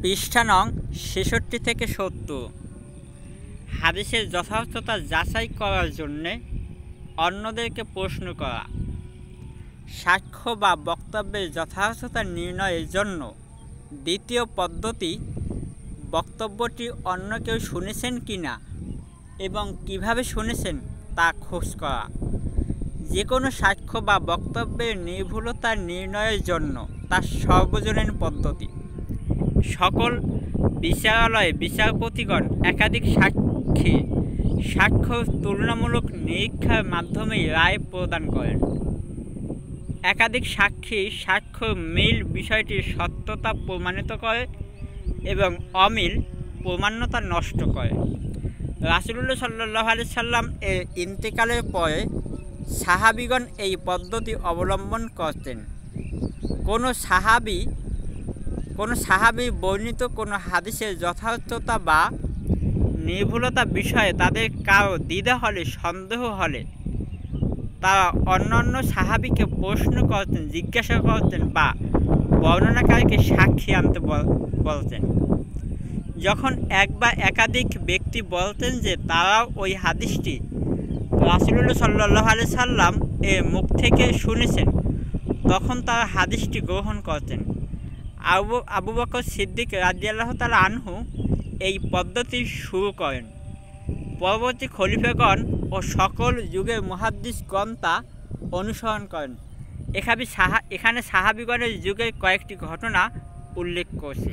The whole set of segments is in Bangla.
পৃষ্ঠা নং ৬৬ থেকে ৭০। হাদিসের যথার্থতা যাচাই করার জন্যে অন্যদেরকে প্রশ্ন করা। সাক্ষ্য বা বক্তব্যের যথার্থতা নির্ণয়ের জন্য দ্বিতীয় পদ্ধতি, বক্তব্যটি অন্য কেউ শুনেছেন কি না এবং কিভাবে শুনেছেন তা খোঁজ করা। যে কোনো সাক্ষ্য বা বক্তব্যের নির্ভুলতা নির্ণয়ের জন্য তা সর্বজনীন পদ্ধতি। সকল বিচারালয়ে বিচারপতিগণ একাধিক সাক্ষ্য তুলনামূলক নিরীক্ষার মাধ্যমেই রায় প্রদান করেন। একাধিক সাক্ষ্য মিল বিষয়টির সত্যতা প্রমাণিত করে এবং অমিল প্রমাণ্যতা নষ্ট করে। রাসূলুল্লাহ সাল্লাল্লাহু আলাইহি সাল্লাম এর ইন্তেকালের পরে সাহাবীগণ এই পদ্ধতি অবলম্বন করতেন। কোনো সাহাবী বর্ণিত কোনো হাদিসের যথার্থতা বা নির্ভুলতা বিষয়ে তাদের কারো দ্বিধা হলে, সন্দেহ হলে তারা অন্যান্য সাহাবীকে প্রশ্ন করতেন, জিজ্ঞাসা করতেন বা বর্ণনাকারীকে সাক্ষী আনতে বলতেন। যখন এক বা একাধিক ব্যক্তি বলতেন যে তারাও ওই হাদিসটি রাসূলুল্লাহ সাল্লাল্লাহু আলাইহি সাল্লাম এর মুখ থেকে শুনেছেন, তখন তারা হাদিসটি গ্রহণ করতেন। আবু বকর সিদ্দিক রাদিয়াল্লাহু তাআলা আনহু এই পদ্ধতি শুরু করেন। পরবর্তী খলিফাগণ ও সকল যুগের মুহাদ্দিসগণ তা অনুসরণ করেন। এখানে সাহাবীগণের যুগের কয়েকটি ঘটনা উল্লেখ করছে।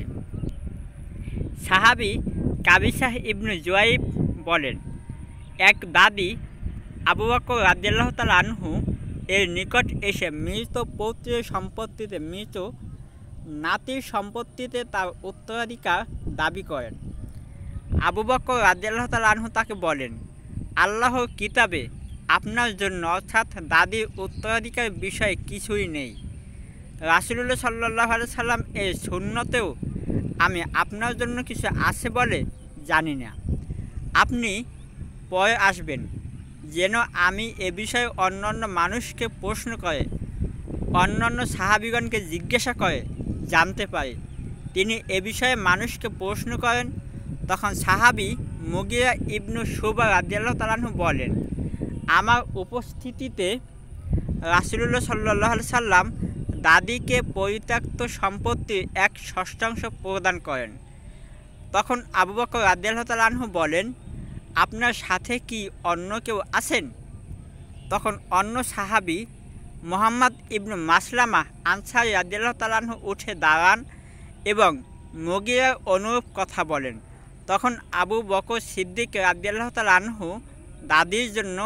সাহাবী কাবিসাহ ইবনে জুয়াইব বলেন, এক দাদি আবু বকর রাদিয়াল্লাহু তাআলা আনহু এর নিকট এসে মৃত পৌত্রের সম্পত্তিতে, মৃত নাতির সম্পত্তিতে তার উত্তরাধিকার দাবি করেন। আবু বকর রাদিয়াল্লাহু তাআলা আনহু তাকে বলেন, আল্লাহর কিতাবে আপনার জন্য অর্থাৎ দাদির উত্তরাধিকার বিষয়ে কিছুই নেই। রাসূলুল্লাহ সাল্লাল্লাহু আলাইহি সাল্লাম এর সুন্নতেও আমি আপনার জন্য কিছু আছে বলে জানি না। আপনি পরে আসবেন যেন আমি এ বিষয়ে অন্যান্য মানুষকে প্রশ্ন করে, অন্যান্য সাহাবীগণকে জিজ্ঞাসা করে জানতে পারি। তিনি এ বিষয়ে মানুষকে প্রশ্ন করেন। তখন সাহাবী মুগিরা ইবনু শুবা রাদিয়াল্লাহু তাআলা আনহু বলেন, আমার উপস্থিতিতে রাসূলুল্লাহ সাল্লাল্লাহু আলাইহি সাল্লাম দাদিকে পরিত্যক্ত সম্পত্তির 1/6 প্রদান করেন। তখন আবু বকর রাদিয়াল্লাহু তাআলা আনহু বলেন, আপনার সাথে কি অন্য কেউ আছেন? তখন অন্য সাহাবী মুহাম্মদ ইবনু মাসলামা আনসারী রাদিয়াল্লাহু তাআলা আনহু উঠে দাঁড়ান এবং মুগিরার অনুরূপ কথা বলেন। তখন আবু বকর সিদ্দিক রাদিয়াল্লাহু তাআলা আনহু দাদির জন্য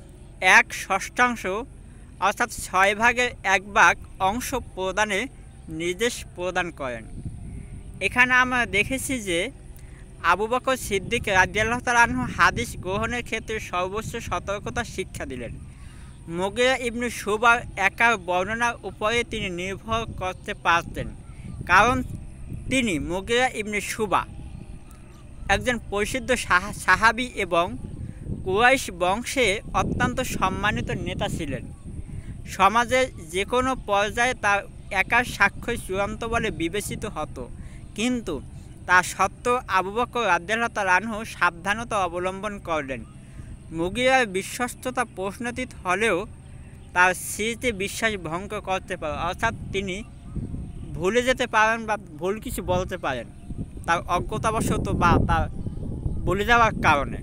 1/6 অর্থাৎ 6 ভাগের 1 ভাগ অংশ প্রদানের নির্দেশ প্রদান করেন। এখানে আমরা দেখেছি যে আবু বকর সিদ্দিক রাদিয়াল্লাহু তাআলা আনহু হাদিস গ্রহণের ক্ষেত্রে সর্বোচ্চ সতর্কতা শিক্ষা দিলেন। মুগিরা ইবনু শুবার একার বর্ণনার উপরে তিনি নির্ভর করতে পারতেন, কারণ তিনি মুগিরা ইবনু শুবা একজন প্রসিদ্ধ সাহাবী এবং কুরাইশ বংশে অত্যন্ত সম্মানিত নেতা ছিলেন। সমাজের যে কোনো পর্যায়ে তার একার সাক্ষ্য চূড়ান্ত বলে বিবেচিত হতো, কিন্তু তা সত্ত্বেও আবু বকর রাদিয়াল্লাহু তাআলা আনহু সাবধানতা অবলম্বন করলেন। মুগিরার বিশ্বস্ততা প্রশ্নাতীত হলেও তার স্মৃতি বিশ্বাস ভঙ্গ করতে পারে, অর্থাৎ তিনি ভুলে যেতে পারেন বা ভুল কিছু বলতে পারেন তার অজ্ঞতাবশত বা তার ভুলে যাওয়ার কারণে,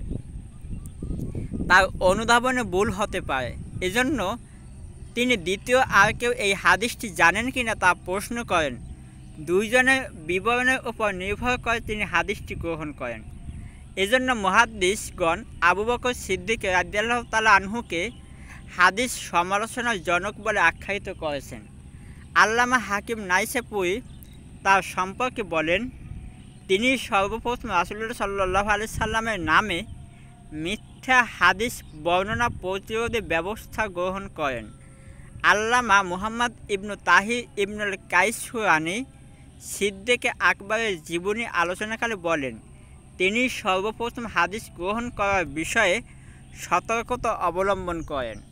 তার অনুধাবনে ভুল হতে পারে। এজন্য তিনি দ্বিতীয় আর কেউ এই হাদিসটি জানেন কিনা তা প্রশ্ন করেন। দুইজনের বিবরণের উপর নির্ভর করে তিনি হাদিসটি গ্রহণ করেন। এজন্য মুহাদ্দিসগণ আবু বকর সিদ্দিক রাদিয়াল্লাহু তাআলা আনহুকে হাদিস সমালোচনার জনক বলে আখ্যায়িত করেছেন। আল্লামা হাকিম নাইসাপুরি তার সম্পর্কে বলেন, তিনি সর্বপ্রথম রাসূলুল্লাহ সাল্লাল্লাহু আলাইহি সাল্লামের নামে মিথ্যা হাদিস বর্ণনা প্রতিরোধে ব্যবস্থা গ্রহণ করেন। আল্লামা মুহাম্মদ ইবনু তাহির ইবনুল কাইসুরানী সিদ্দিকে আকবরের জীবনী আলোচনাকালে বলেন, তিনি সর্বপ্রথম হাদিস গ্রহণ করার বিষয়ে সতর্কতা অবলম্বন করেন।